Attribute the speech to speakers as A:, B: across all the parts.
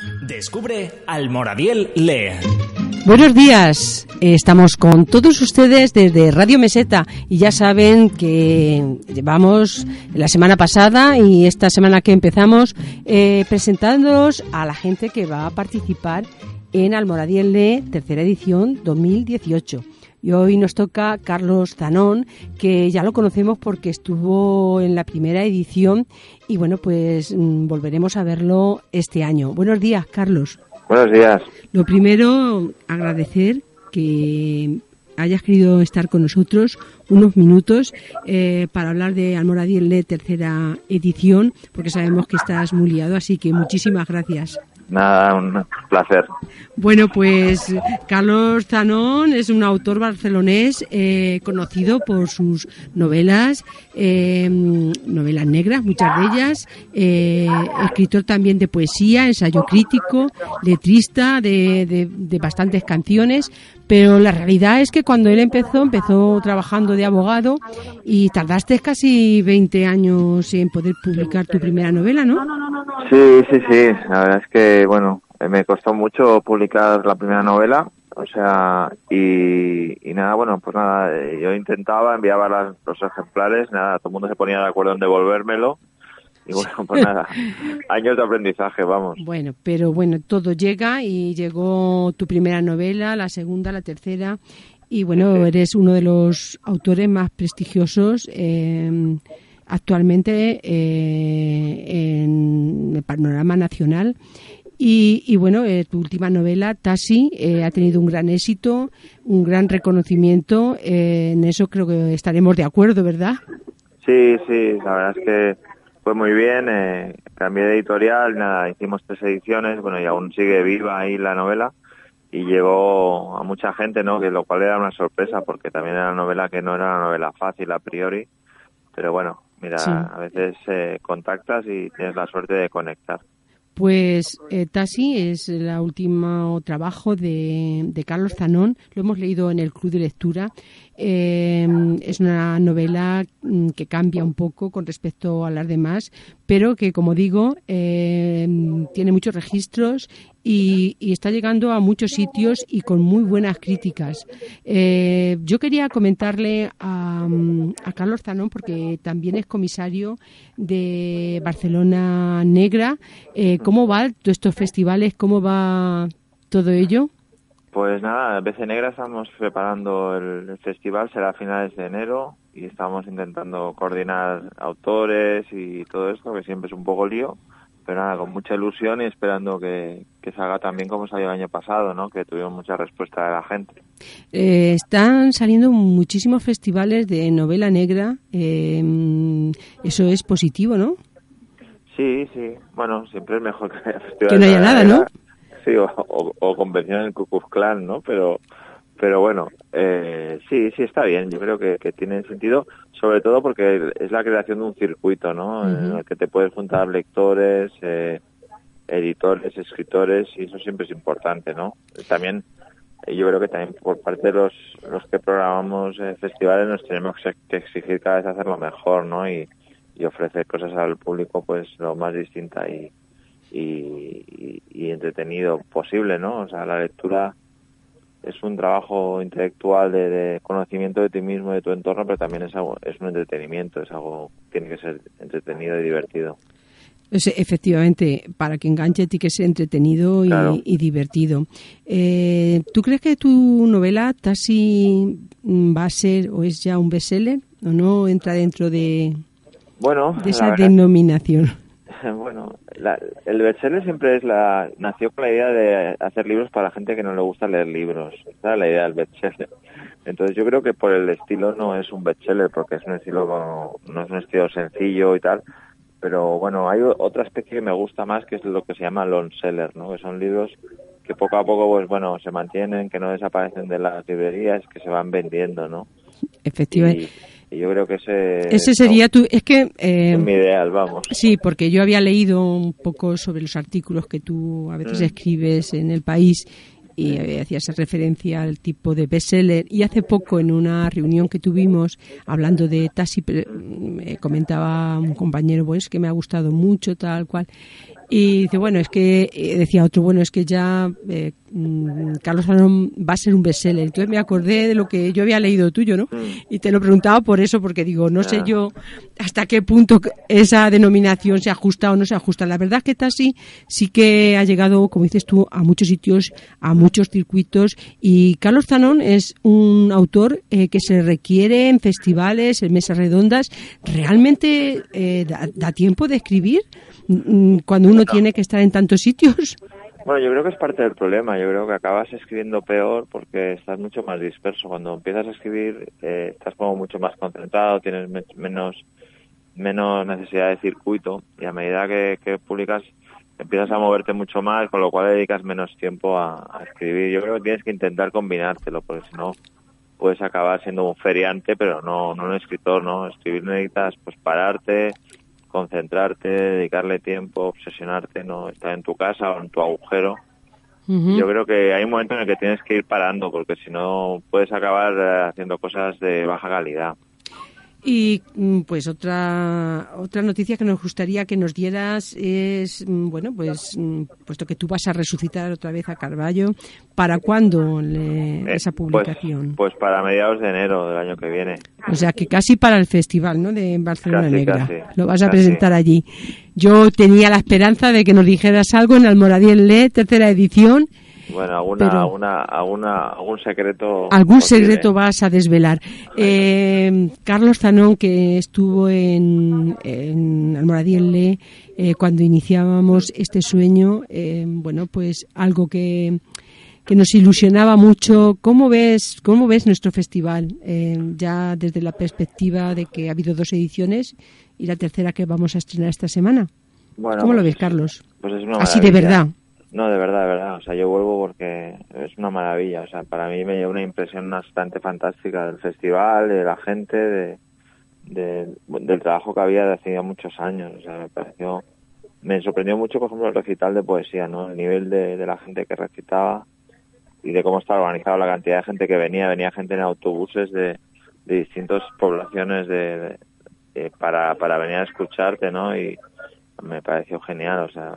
A: Descubre Almoradiel Lee.
B: Buenos días, estamos con todos ustedes desde Radio Meseta y ya saben que llevamos la semana pasada y esta semana que empezamos presentándonos a la gente que va a participar en Almoradiel Lee, tercera edición 2018. Y hoy nos toca Carlos Zanón, que ya lo conocemos porque estuvo en la primera edición y bueno, pues volveremos a verlo este año. Buenos días, Carlos.
C: Buenos días.
B: Lo primero, agradecer que hayas querido estar con nosotros unos minutos para hablar de Almoradiel Lee, tercera edición, porque sabemos que estás muy liado, así que muchísimas gracias.
C: Nada, un placer.
B: Bueno, pues Carlos Zanón es un autor barcelonés conocido por sus novelas, novelas negras, muchas de ellas, escritor también de poesía, ensayo crítico, letrista de bastantes canciones, pero la realidad es que cuando él empezó trabajando de abogado y tardaste casi 20 años en poder publicar tu primera novela, ¿no?
C: Sí. La verdad es que, bueno, me costó mucho publicar la primera novela, o sea, y nada, bueno, pues nada, yo enviaba los ejemplares, nada, todo el mundo se ponía de acuerdo en devolvérmelo, y bueno, pues nada, años de aprendizaje, vamos.
B: Bueno, pero bueno, todo llega y llegó tu primera novela, la segunda, la tercera, y bueno, sí. Eres uno de los autores más prestigiosos actualmente en el panorama nacional. Y bueno, tu última novela, Tassi, ha tenido un gran éxito, un gran reconocimiento. En eso creo que estaremos de acuerdo, ¿verdad?
C: Sí, la verdad es que fue muy bien. Cambié de editorial, nada, hicimos 3 ediciones, bueno, y aún sigue viva ahí la novela. Y llegó a mucha gente, ¿no? Que lo cual era una sorpresa, porque también era una novela que no era una novela fácil a priori. Pero bueno, mira, sí. A veces contactas y tienes la suerte de conectar.
B: Pues Tassi es el último trabajo de Carlos Zanón. Lo hemos leído en el Club de Lectura. Es una novela que cambia un poco con respecto a las demás, pero que, como digo, tiene muchos registros y está llegando a muchos sitios y con muy buenas críticas. Yo quería comentarle a Carlos Zanón, porque también es comisario de Barcelona Negra. ¿Cómo va todos estos festivales? ¿Cómo va todo ello?
C: Pues nada, BC Negra estamos preparando el festival, será a finales de enero y estamos intentando coordinar autores y todo esto, que siempre es un poco lío, pero nada, con mucha ilusión y esperando que salga tan bien como salió el año pasado, ¿no? Que tuvimos mucha respuesta de la gente.
B: Están saliendo muchísimos festivales de novela negra, eso es positivo, ¿no? Sí,
C: bueno, siempre es mejor que haya festivales.
B: Que no haya nada, ¿no?
C: Sí, o convención en el Ku Klux Klan, ¿no? Pero bueno, sí está bien. Yo creo que tiene sentido, sobre todo porque es la creación de un circuito, ¿no? Uh-huh. En el que te puedes juntar lectores, editores, escritores, y eso siempre es importante, ¿no? También, yo creo que también por parte de los que programamos festivales nos tenemos que exigir cada vez hacerlo mejor, ¿no? Y ofrecer cosas al público, pues, lo más distinta y entretenido posible, ¿no? O sea, la lectura es un trabajo intelectual de conocimiento de ti mismo, de tu entorno, pero también es un entretenimiento, tiene que ser entretenido y divertido.
B: Pues, efectivamente, para que enganche tiene que ser entretenido y divertido. ¿Tú crees que tu novela Tassi va a ser o es ya un bestseller o no entra dentro de esa denominación?
C: Bueno, el bestseller siempre nació con la idea de hacer libros para gente que no le gusta leer libros. Esa es la idea del bestseller. Entonces yo creo que por el estilo no es un bestseller, porque es un estilo no es un estilo sencillo y tal. Pero bueno, hay otra especie que me gusta más, que es lo que se llama long seller, ¿no? Que son libros que poco a poco, pues bueno, se mantienen, que no desaparecen de las librerías, que se van vendiendo, ¿no?
B: Efectivamente.
C: Y yo creo que
B: ese sería
C: es mi ideal, vamos.
B: Sí, porque yo había leído un poco sobre los artículos que tú a veces escribes en El País y hacías referencia al tipo de bestseller, y hace poco en una reunión que tuvimos hablando de Tassi comentaba un compañero, pues que me ha gustado mucho tal cual, Y dice, bueno, es que, decía otro, bueno, es que ya Carlos Zanón va a ser un bestseller. Entonces me acordé de lo que yo había leído tuyo, ¿no? Y te lo preguntaba por eso, porque digo, no sé yo hasta qué punto esa denominación se ajusta o no se ajusta. La verdad es que Tassi sí que ha llegado, como dices tú, a muchos sitios, a muchos circuitos, y Carlos Zanón es un autor que se requiere en festivales, en mesas redondas. ¿Realmente da tiempo de escribir cuando uno tiene que estar en tantos sitios?
C: Bueno, yo creo que es parte del problema. Yo creo que acabas escribiendo peor porque estás mucho más disperso. Cuando empiezas a escribir estás como mucho más concentrado, tienes menos necesidad de circuito, y a medida que publicas empiezas a moverte mucho más, con lo cual dedicas menos tiempo a escribir. Yo creo que tienes que intentar combinártelo, porque si no puedes acabar siendo un feriante, pero no un escritor, ¿no? Escribir necesitas pues pararte, concentrarte, dedicarle tiempo, obsesionarte, no estar en tu casa o en tu agujero. Yo creo que hay un momento en el que tienes que ir parando, porque si no puedes acabar haciendo cosas de baja calidad.
B: Y pues otra noticia que nos gustaría que nos dieras es, bueno, pues puesto que tú vas a resucitar otra vez a Carballo, ¿para cuándo esa publicación?
C: Pues para mediados de enero del año que viene.
B: O sea que casi para el festival, ¿no?, de Barcelona Negra.
C: Casi,
B: lo vas a presentar allí. Yo tenía la esperanza de que nos dijeras algo en Almoradí Le, tercera edición.
C: Bueno, algún secreto.
B: Algún secreto vas a desvelar. Carlos Zanón, que estuvo en Almoradí Le cuando iniciábamos este sueño, bueno, pues algo que nos ilusionaba mucho. ¿Cómo ves nuestro festival? Ya desde la perspectiva de que ha habido 2 ediciones y la tercera que vamos a estrenar esta semana.
C: Bueno,
B: ¿Cómo lo ves, Carlos?
C: Pues es una
B: así
C: maravilla.
B: de verdad.
C: No, de verdad. O sea, yo vuelvo porque es una maravilla. O sea, para mí me lleva una impresión bastante fantástica del festival, de la gente, del trabajo que había de hace ya muchos años. O sea, me sorprendió mucho, por ejemplo, el recital de poesía, ¿no? El nivel de la gente que recitaba y de cómo estaba organizado, la cantidad de gente que venía gente en autobuses de distintas poblaciones para venir a escucharte, ¿no? Y me pareció genial. O sea,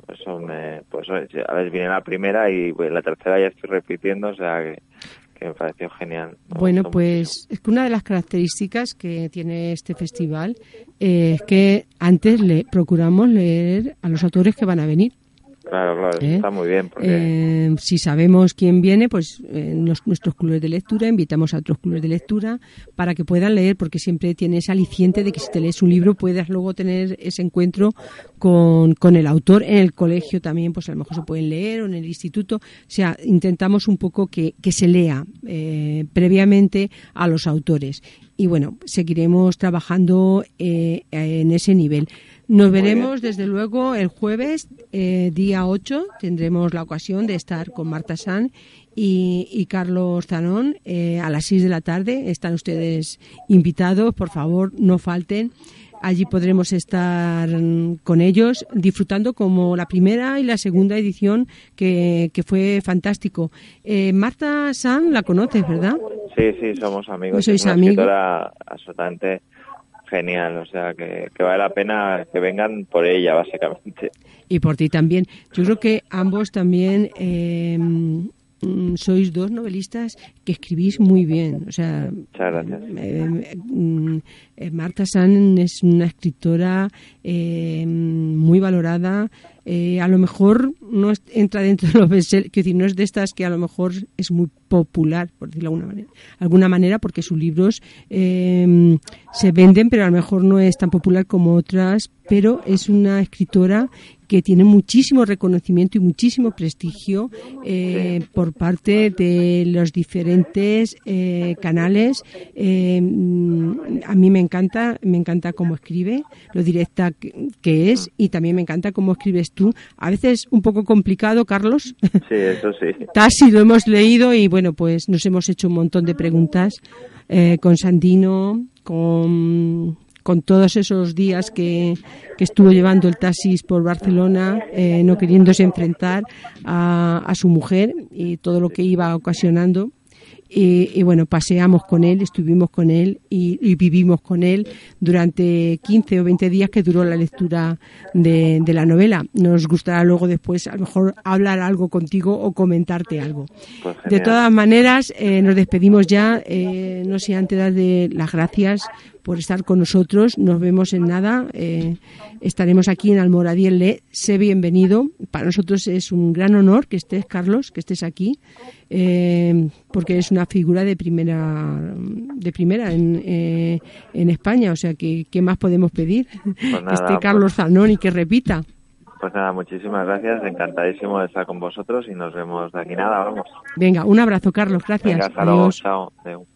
C: a ver, viene la primera y pues, la tercera ya estoy repitiendo, o sea que me pareció genial.
B: Bueno, pues es que una de las características que tiene este festival es que antes procuramos leer a los autores que van a venir.
C: Claro, está muy bien. Porque
B: si sabemos quién viene, pues nuestros clubes de lectura, invitamos a otros clubes de lectura para que puedan leer, porque siempre tiene ese aliciente de que si te lees un libro puedas luego tener ese encuentro con el autor. En el colegio también, pues a lo mejor se pueden leer, o en el instituto. O sea, intentamos un poco que se lea previamente a los autores. Y bueno, seguiremos trabajando en ese nivel. Nos veremos, desde luego, el jueves, día 8. Tendremos la ocasión de estar con Marta Sanz y Carlos Zanón a las 6 de la tarde. Están ustedes invitados, por favor, no falten. Allí podremos estar con ellos disfrutando como la primera y la segunda edición, que fue fantástico. Marta Sanz la conoces, ¿verdad?
C: Sí, somos amigos.
B: ¿Sois
C: es una
B: amigos?
C: escritora absolutamente genial, o sea que vale la pena que vengan por ella, básicamente.
B: Y por ti también. Yo creo que ambos también sois 2 novelistas que escribís muy bien. O sea,
C: muchas gracias.
B: Marta Sanz es una escritora muy valorada. A lo mejor no entra dentro de los bestsellers, quiero decir, no es de estas que a lo mejor es muy popular, por decirlo de alguna manera, porque sus libros se venden, pero a lo mejor no es tan popular como otras, pero es una escritora que tiene muchísimo reconocimiento y muchísimo prestigio por parte de los diferentes canales. A mí me encanta cómo escribe, lo directa que es, y también me encanta cómo escribes tú. A veces un poco complicado, Carlos.
C: Sí, eso sí.
B: Tassi lo hemos leído y bueno, pues nos hemos hecho un montón de preguntas con Sandino, con todos esos días que estuvo llevando el taxis por Barcelona, no queriéndose enfrentar a su mujer y todo lo que iba ocasionando. y bueno, paseamos con él, estuvimos con él y vivimos con él durante 15 o 20 días que duró la lectura de la novela. Nos gustará luego después a lo mejor hablar algo contigo o comentarte algo.
C: Pues
B: de todas maneras, nos despedimos ya, no sé, antes de darle las gracias por estar con nosotros. Nos vemos en nada. Estaremos aquí en Almoradiel Lee. Sé bienvenido. Para nosotros es un gran honor que estés, Carlos, que estés aquí, porque es una figura de primera en España. O sea, que ¿qué más podemos pedir?
C: Pues nada,
B: que esté Carlos Zanón y que repita.
C: Pues nada, muchísimas gracias. Encantadísimo de estar con vosotros y nos vemos de aquí nada, vamos.
B: Venga, un abrazo, Carlos. Gracias.
C: Venga, hasta luego. Chao. Adeu.